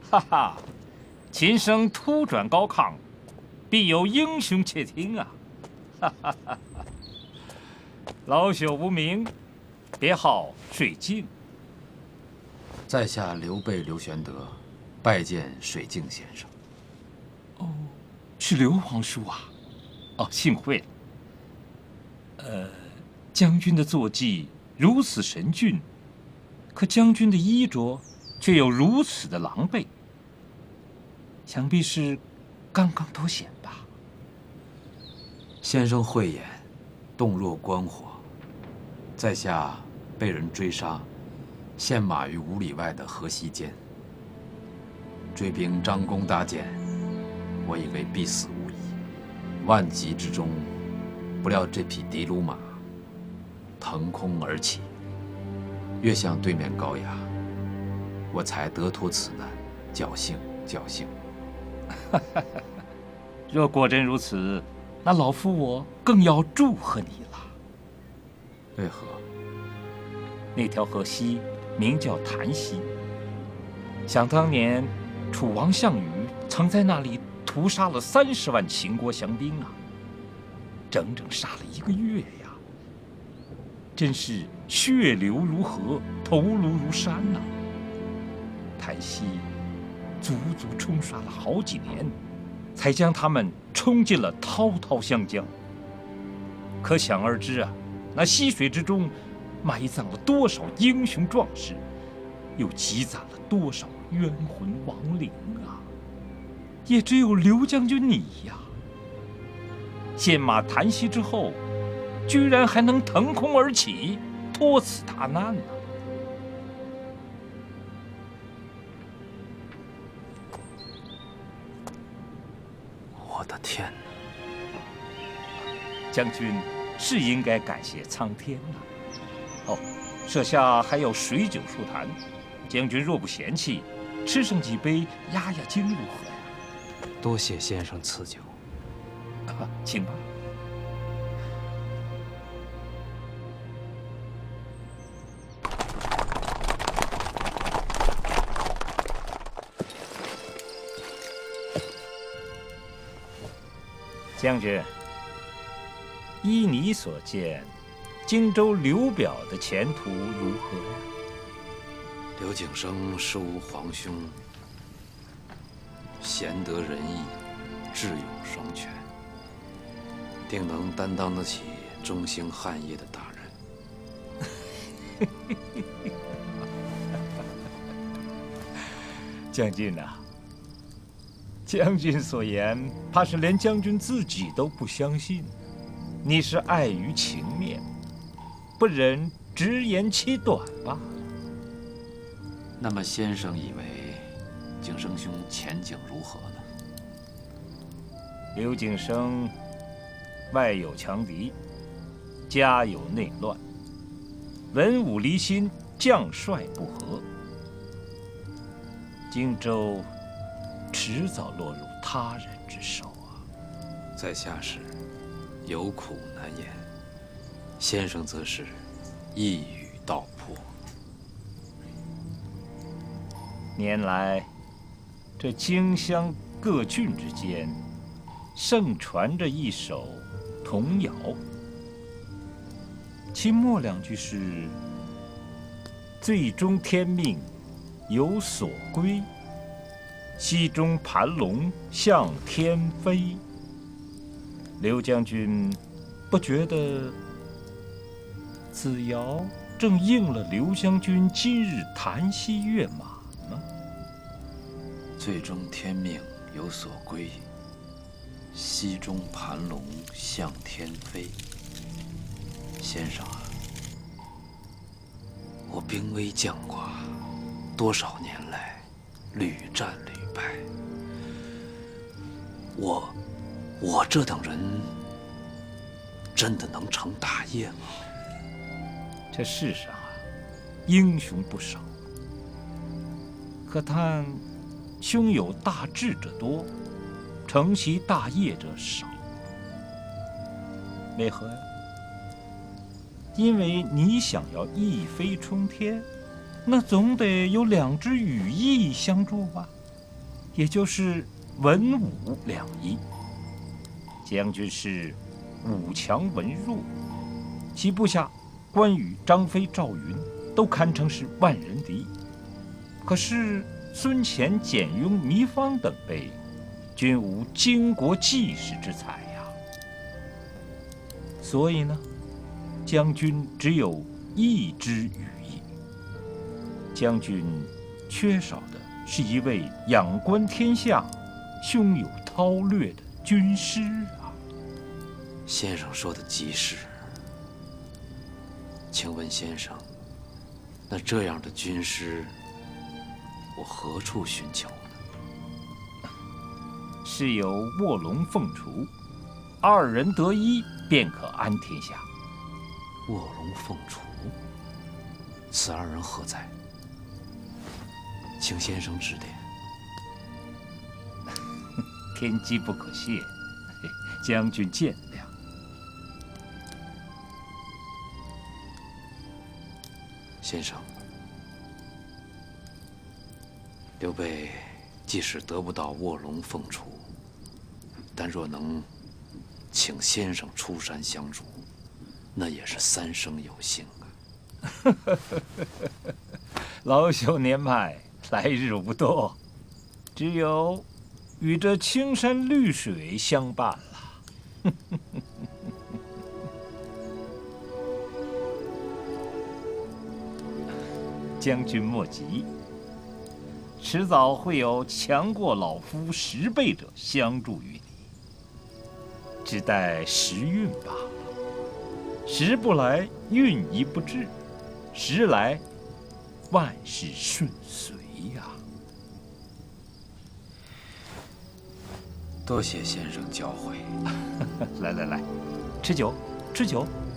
哈哈，琴声突转高亢，必有英雄且听啊！哈哈哈哈。老朽无名，别号水镜。 在下刘备刘玄德，拜见水镜先生。 哦，是刘皇叔啊！哦，幸会了。将军的坐骑如此神俊，可将军的衣着却有如此的狼狈，想必是刚刚脱险吧？ 先生慧眼，洞若观火。在下被人追杀，陷马于5里外的河西间。追兵张弓搭箭，我以为必死无疑。万急之中，不料这匹的卢马腾空而起，跃向对面高崖，我才得脱此难，侥幸侥幸。 若果真如此，那老夫我更要祝贺你了。 为何？ 那条河西名叫潭溪。想当年，楚王项羽曾在那里屠杀了30万秦国降兵啊，整整杀了1个月呀！真是血流如河，头颅如山呐。潭溪足足冲刷了好几年，才将他们冲进了滔滔湘江。可想而知啊，那溪水之中埋葬了多少英雄壮士，又积攒了多少冤魂亡灵啊！也只有刘将军你呀，陷马潭溪之后，居然还能腾空而起，脱此大难呢！ 我的天哪！ 将军是应该感谢苍天呐。哦，舍下还有水酒数坛，将军若不嫌弃，吃上几杯压压惊如何呀？ 多谢先生赐酒。 请吧。将军，依你所见，荆州刘表的前途如何呀？ 刘景升实无皇兄，贤德仁义，智勇双全，定能担当得起中兴汉业的大任。 将军呐，将军所言，怕是连将军自己都不相信。你是碍于情面，不忍直言其短吧？ 那么先生以为景升兄前景如何呢？ 刘景升外有强敌，家有内乱，文武离心，将帅不和，荆州迟早落入他人之手啊！ 在下是有苦难言，先生则是一语道破。 年来，这荆襄各郡之间，盛传着一首童谣，其末2句是“最终天命有所归，溪中盘龙向天飞”。刘将军不觉得此谣正应了刘将军今日潭溪跃马吗？ 最终天命有所归，溪中盘龙向天飞。先生啊，我兵危将寡，多少年来屡战屡败，我这等人真的能成大业吗？ 这世上啊，英雄不少，可叹胸有大志者多，成其大业者少。为何呀？因为你想要一飞冲天，那总得有2只羽翼相助吧？ 也就是文武两仪。将军是武强文弱，其部下关羽、张飞、赵云都堪称是万人敌。可是孙乾、简雍、糜芳等辈，均无经国济世之才呀。所以呢，将军只有一支羽翼。将军缺少的是一位仰观天下、胸有韬略的军师啊。 先生说的极是。请问先生，那这样的军师，我何处寻求呢？ 是有卧龙凤雏，二人得一，便可安天下。 卧龙凤雏，此二人何在？请先生指点。 天机不可泄，将军见谅。 先生，刘备即使得不到卧龙凤雏，但若能请先生出山相助，那也是三生有幸啊。 老朽年迈，来日无多，只有与这青山绿水相伴了。将军莫急，迟早会有强过老夫10倍者相助于你，只待时运罢了。时不来，运亦不至；时来，万事顺遂呀。 多谢先生教诲。 来，吃酒，吃酒。